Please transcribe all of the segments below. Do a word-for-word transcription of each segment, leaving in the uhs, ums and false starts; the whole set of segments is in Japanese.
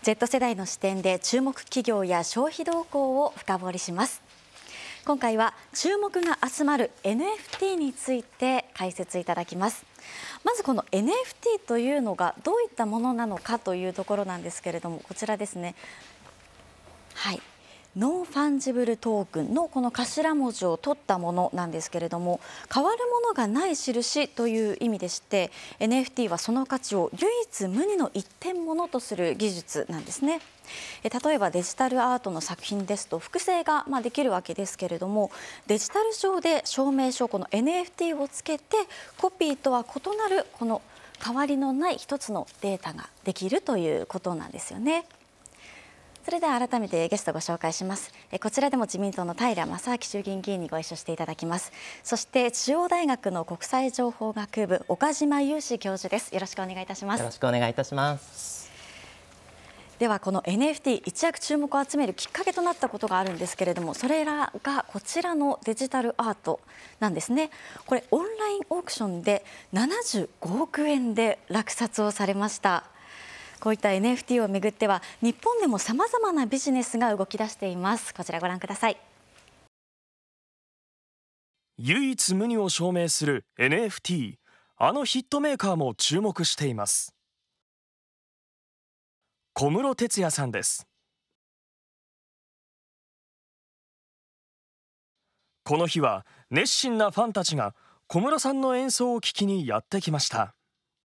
Z 世代の視点で注目企業や消費動向を深掘りします。今回は注目が集まる エヌエフティー について解説いただきます。まずこの エヌエフティー というのがどういったものなのかというところなんですけれども、こちらですね。はい。ノンファンジブルトークンのこの頭文字を取ったものなんですけれども、変わるものがない印という意味でして、 エヌエフティー はその価値を唯一無二の一点物とする技術なんですね。例えばデジタルアートの作品ですと複製がまあできるわけですけれども、デジタル上で証明書、この エヌエフティー をつけてコピーとは異なるこの変わりのない一つのデータができるということなんですよね。それでは改めてゲストをご紹介します。こちらでも自民党の平正明衆議院議員にご一緒していただきます。そして中央大学の国際情報学部岡島雄志教授です。よろしくお願いいたします。 よろしくお願いいたします。 ではこの エヌエフティー 一躍注目を集めるきっかけとなったことがあるんですけれども、それらがこちらのデジタルアートなんですね。これオンラインオークションでななじゅうごおくえんで落札をされました。こういった エヌエフティー をめぐっては日本でもさまざまなビジネスが動き出しています。こちらご覧ください。 唯一無二を証明する エヌエフティー、あのヒットメーカーも注目しています。小室哲哉さんです。この日は熱心なファンたちが小室さんの演奏を聴きにやってきました。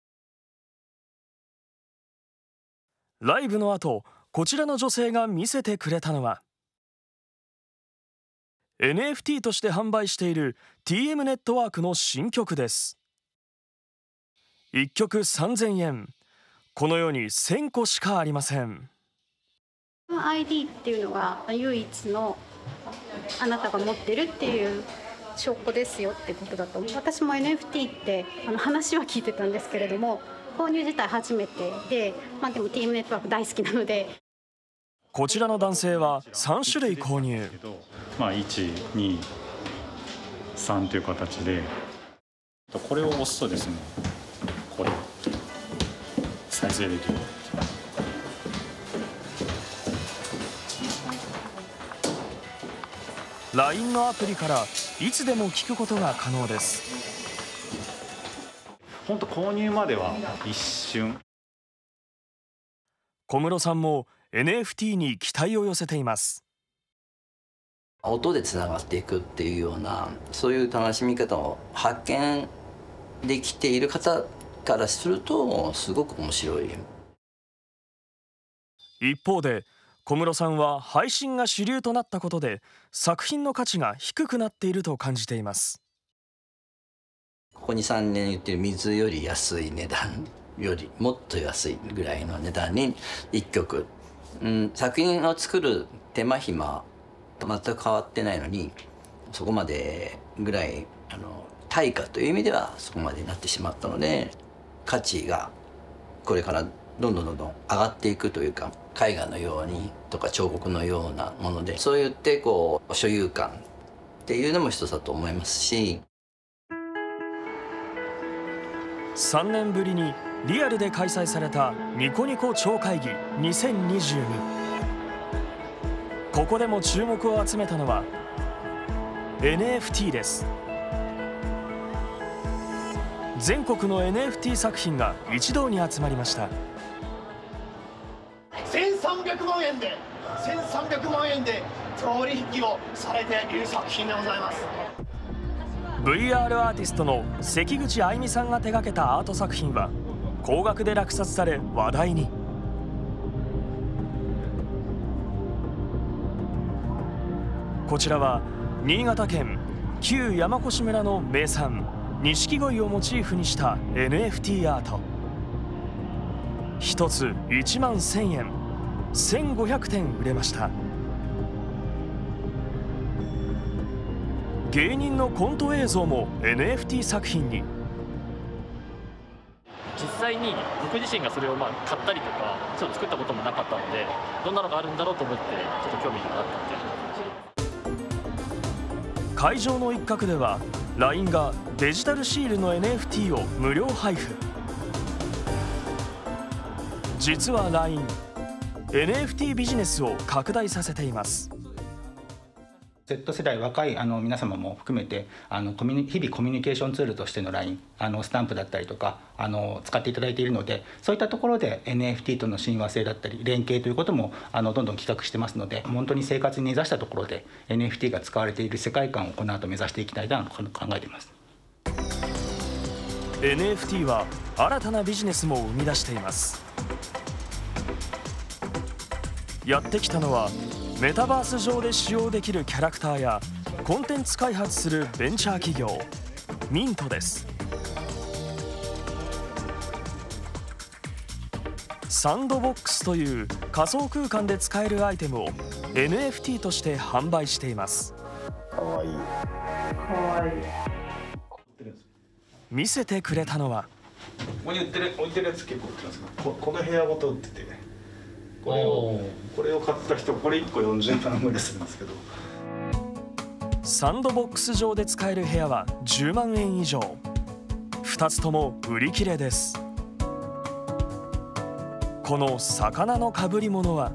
ライブの後、こちらの女性が見せてくれたのは エヌエフティー として販売している ティーエム ネットワークの新曲です。いっきょくさんぜんえん、このようにせんこしかありません。 アイディー っていうのが唯一のあなたが持ってるっていう証拠ですよってことだと思う。私も エヌエフティー ってあの話は聞いてたんですけれども、購入自体初めてで、まあ、でも ティーエム ネットワーク大好きなので。 こちらの男性はさんしゅるい購入。 まあ、いち、に、さんという形で、これを押すとですね、これ再生できる。 ライン のアプリからいつでも聞くことが可能です。 本当購入までは一瞬。 小室さんも エヌエフティー に期待を寄せています。 音でつながっていくっていうような、そういう楽しみ方を発見できている方からするとすごく面白い。 一方で小室さんは配信が主流となったことで作品の価値が低くなっていると感じています。 ここに、さんねん言ってる水より安い値段よりもっと安いぐらいの値段にいっきょく、うん、作品を作る手間暇全く変わってないのに、そこまでぐらいあの対価という意味ではそこまでになってしまったので、価値がこれからどんどんどんどん上がっていくというか、絵画のようにとか彫刻のようなもので、そう言ってこう所有感っていうのも一つだと思いますし。 さんねんぶりにリアルで開催されたニコニコ超会議にせんにじゅうに。ここでも注目を集めたのは エヌエフティー です。全国の エヌエフティー 作品が一堂に集まりました。 せんさんびゃくまんえんでせんさんびゃくまんえんで取引をされている作品でございます。 ブイアール アーティストの関口愛美さんが手掛けたアート作品は高額で落札され話題に。こちらは新潟県旧山古志村の名産錦鯉をモチーフにした エヌエフティー アート。ひとついちまんせんえん、せんごひゃくてん売れました。芸人のコント映像も エヌエフティー 作品に。 実際に僕自身がそれをまあ買ったりとかちょっと作ったこともなかったので、どんなのがあるんだろうと思ってちょっと興味があったっていう。 会場の一角では ライン がデジタルシールの エヌエフティー を無料配布。実は ラインエヌエフティー ビジネスを拡大させています。 Z 世代、若いあの皆様も含めてあのコミュニ日々コミュニケーションツールとしての ライン、 あのスタンプだったりとかあの使っていただいているので、そういったところで エヌエフティー との親和性だったり連携ということもあのどんどん企画してますので、本当に生活に根ざしたところで エヌエフティー が使われている世界観をこの後目指していきたいなと考えています。 エヌエフティー は新たなビジネスも生み出しています。やってきたのはメタバース上で使用できるキャラクターやコンテンツ開発するベンチャー企業ミントです。サンドボックスという仮想空間で使えるアイテムを エヌエフティー として販売しています。 かわいい。かわいい。 見せてくれたのは、 ここに売ってる置いてるやつ結構売ってますけど、ここの部屋ごと売ってて、これをこれを買った人、これいっこよんじゅうまんぐらいするんですけど。 サンドボックス上で使える部屋はじゅうまんえん以上。ふたつとも売り切れです。この魚のかぶり物は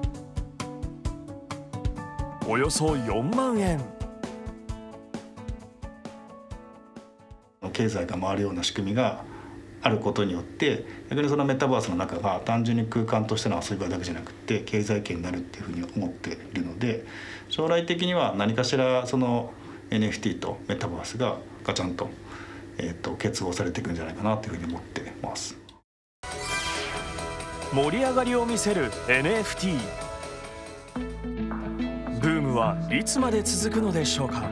およそよんまんえん。 経済が回るような仕組みがあることによって、逆にそのメタバースの中が単純に空間としての遊び場だけじゃなくて経済圏になるっていうふうに思っているので、将来的には何かしらその エヌエフティー とメタバースがガチャンと、えー、と結合されていくんじゃないかなというふうに思ってます。 盛り上がりを見せる エヌエフティー。ブームはいつまで続くのでしょうか。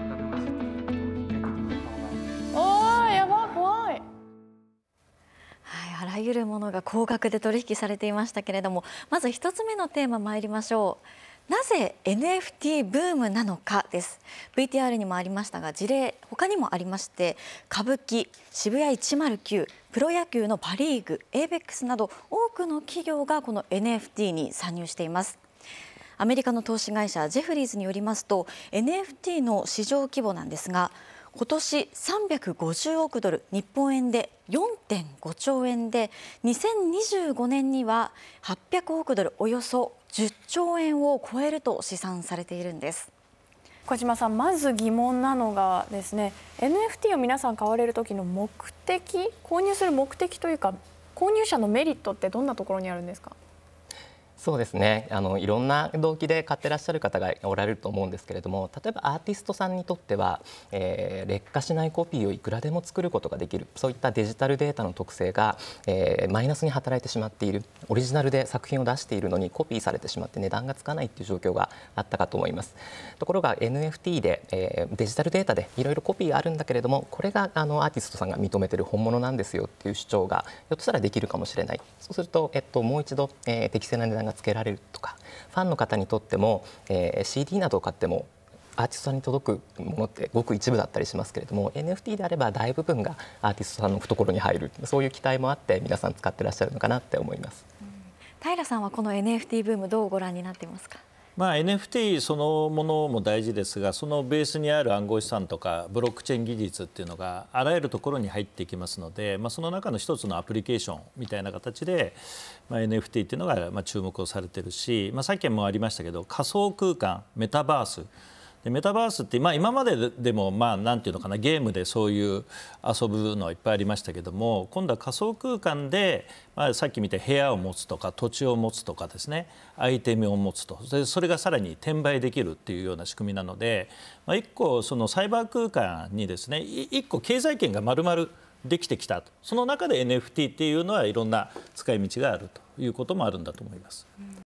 あらゆるものが高額で取引されていましたけれども、まず一つ目のテーマ参りましょう。なぜ エヌエフティー ブームなのかです。 ブイティーアール にもありましたが、事例他にもありまして、歌舞伎、渋谷いちまるきゅう、プロ野球のパ・リーグ、エイベックスなど多くの企業がこの エヌエフティー に参入しています。アメリカの投資会社ジェフリーズによりますと、 エヌエフティー の市場規模なんですが、今年さんびゃくごじゅうおくドル、日本円で よんてんごちょうえんで、にせんにじゅうごねんにははっぴゃくおくドル、およそじゅっちょうえんを超えると試算されているんです。 小島さん、まず疑問なのがですね、 エヌエフティー を皆さん買われる時の目的、購入する目的というか、購入者のメリットってどんなところにあるんですか？ そうですね、あのいろんな動機で買ってらっしゃる方がおられると思うんですけれども、例えばアーティストさんにとっては、えー、劣化しないコピーをいくらでも作ることができる、そういったデジタルデータの特性が、えー、マイナスに働いてしまっている。オリジナルで作品を出しているのにコピーされてしまって値段がつかないという状況があったかと思います。ところが エヌエフティー で、えー、デジタルデータでいろいろコピーがあるんだけれども、これがあのアーティストさんが認めている本物なんですよっていう主張がひょっとしたらできるかもしれない。そうすると、えっと、もう一度、えー、適正な値段がつけられるとか、ファンの方にとっても、えー、シーディー などを買ってもアーティストさんに届くものってごく一部だったりしますけれども、 エヌエフティー であれば大部分がアーティストさんの懐に入る、そういう期待もあって皆さん使ってらっしゃるのかなって思います。 うん、平さんはこの エヌエフティー ブームどうご覧になっていますか？ まあ、エヌエフティー そのものも大事ですが、そのベースにある暗号資産とかブロックチェーン技術っていうのがあらゆるところに入ってきますので、まあ、その中の一つのアプリケーションみたいな形で、まあ、エヌエフティー っていうのがまあ注目をされてるし、まあ、さっきもありましたけど、仮想空間、メタバースで、メタバースって、まあ、今まででもまあなんていうのかな、ゲームでそういう遊ぶのはいっぱいありましたけども、今度は仮想空間で、まあ、さっき見た部屋を持つとか土地を持つとかですね、アイテムを持つと、それがさらに転売できるっていうような仕組みなので、まあ、一個そのサイバー空間にですね、一個経済圏が丸々できてきたと。その中で エヌエフティー っていうのはいろんな使い道があるということもあるんだと思います。うん